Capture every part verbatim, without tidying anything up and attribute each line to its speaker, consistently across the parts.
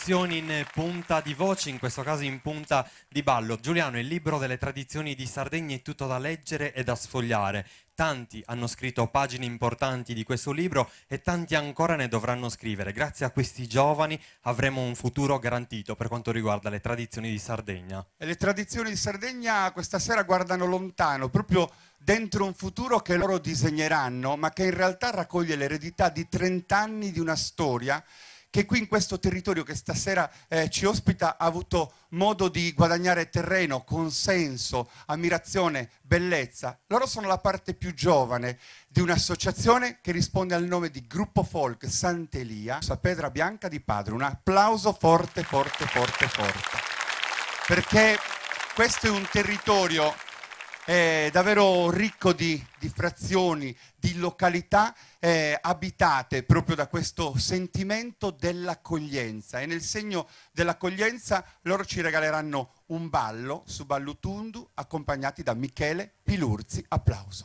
Speaker 1: tradizioni in punta di voce, in questo caso in punta di ballo. Giuliano, il libro delle tradizioni di Sardegna è tutto da leggere e da sfogliare. Tanti hanno scritto pagine importanti di questo libro e tanti ancora ne dovranno scrivere. Grazie a questi giovani avremo un futuro garantito per quanto riguarda le tradizioni di Sardegna.
Speaker 2: E le tradizioni di Sardegna questa sera guardano lontano, proprio dentro un futuro che loro disegneranno, ma che in realtà raccoglie l'eredità di trent'anni di una storia che qui in questo territorio che stasera eh, ci ospita ha avuto modo di guadagnare terreno, consenso, ammirazione, bellezza. Loro sono la parte più giovane di un'associazione che risponde al nome di Gruppo Folk Sant'Elia, a Pedra Bianca di Padre. Un applauso forte, forte, forte, forte. Perché questo è un territorio eh, davvero ricco di, di frazioni, di località eh, abitate proprio da questo sentimento dell'accoglienza, e nel segno dell'accoglienza loro ci regaleranno un ballo su Ballutundu accompagnati da Michele Pilurzi. Applauso.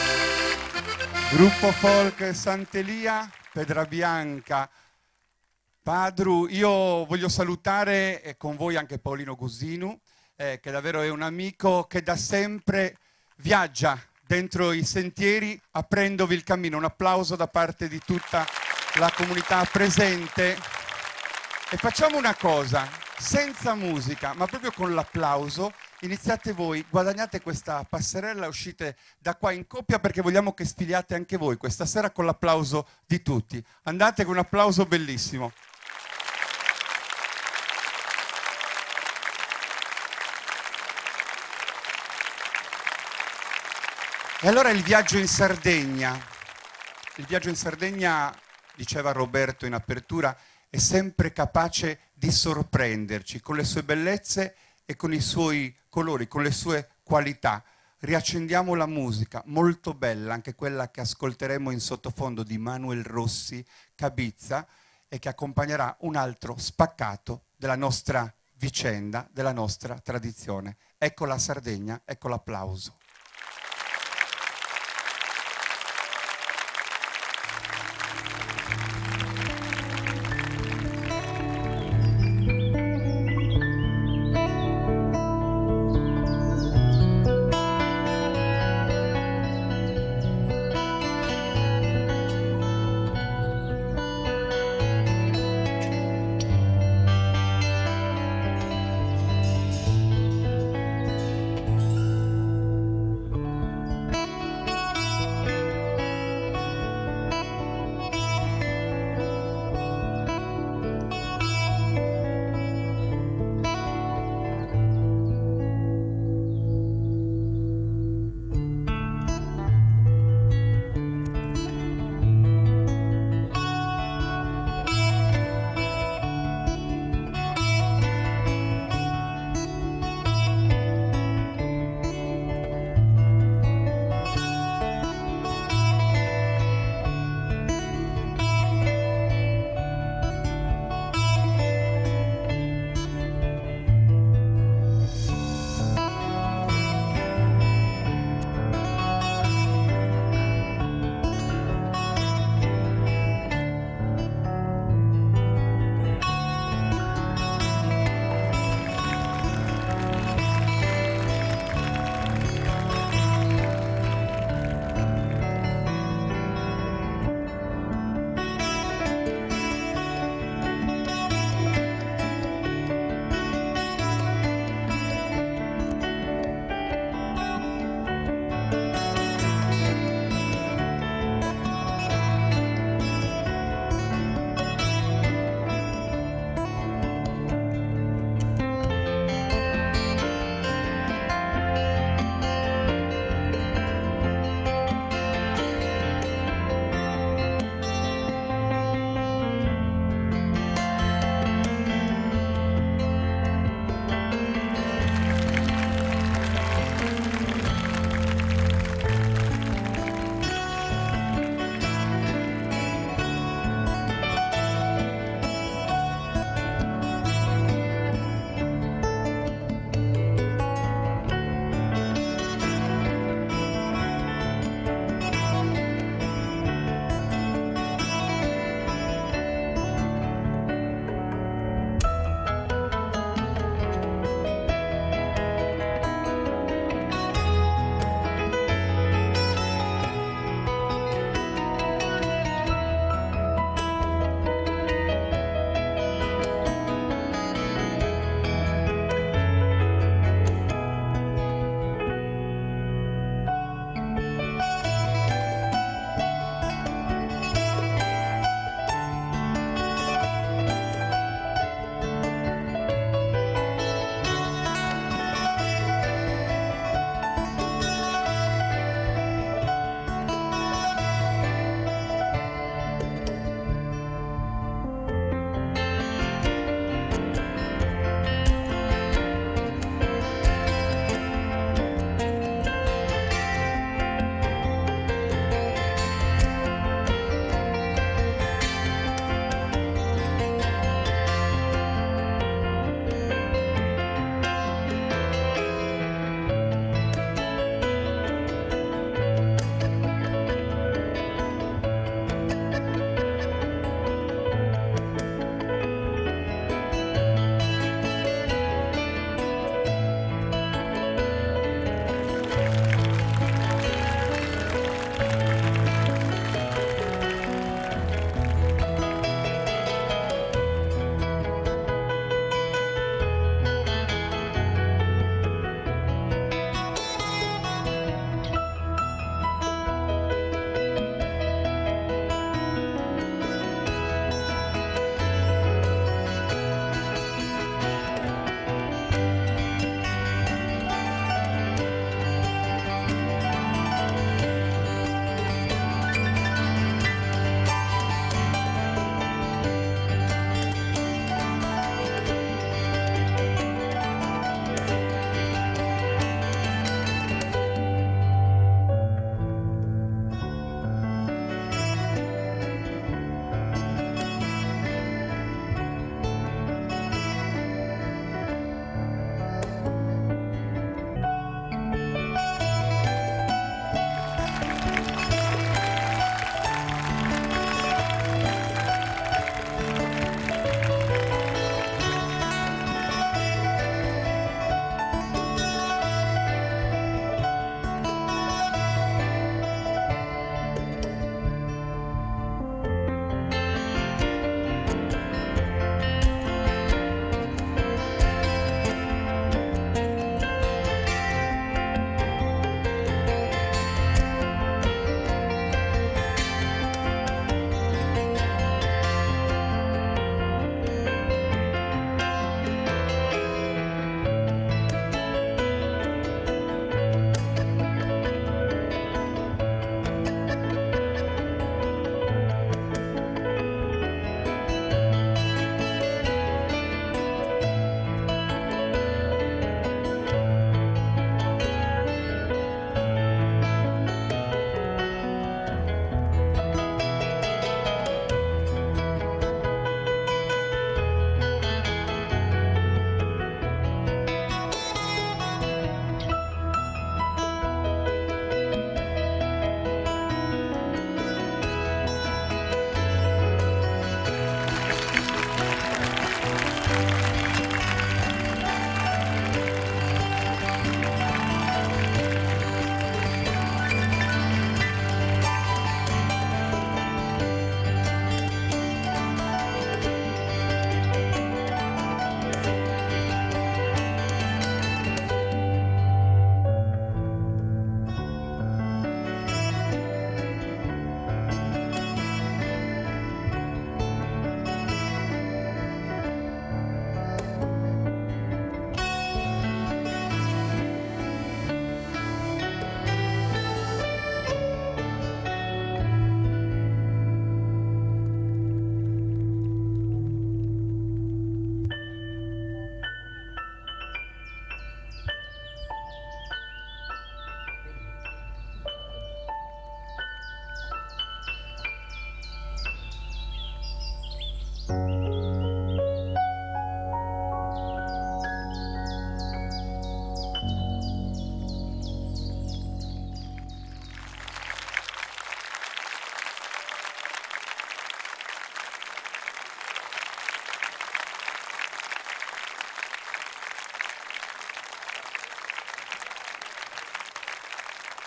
Speaker 2: Gruppo Folk Sant'Elia, Pedra Bianca Padru, io voglio salutare eh, con voi anche Paolino Gusinu, eh, che davvero è un amico che da sempre viaggia dentro i sentieri aprendovi il cammino. Un applauso da parte di tutta la comunità presente. E facciamo una cosa, senza musica, ma proprio con l'applauso, iniziate voi, guadagnate questa passerella, uscite da qua in coppia perché vogliamo che sfiliate anche voi questa sera con l'applauso di tutti. Andate con un applauso bellissimo. E allora il viaggio in Sardegna, il viaggio in Sardegna, diceva Roberto in apertura, è sempre capace di sorprenderci con le sue bellezze e con i suoi colori, con le sue qualità. Riaccendiamo la musica, molto bella, anche quella che ascolteremo in sottofondo di Manuel Rossi, Cabizza, e che accompagnerà un altro spaccato della nostra vicenda, della nostra tradizione. Ecco la Sardegna, ecco l'applauso.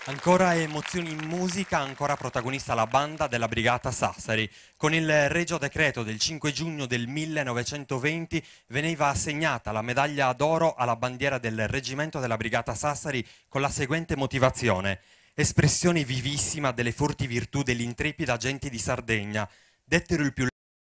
Speaker 1: Ancora emozioni in musica, ancora protagonista la banda della Brigata Sassari. Con il Regio Decreto del cinque giugno del millenovecentoventi veniva assegnata la medaglia d'oro alla bandiera del reggimento della Brigata Sassari con la seguente motivazione: espressione vivissima delle forti virtù dell'intrepida gente di Sardegna. Dettero il più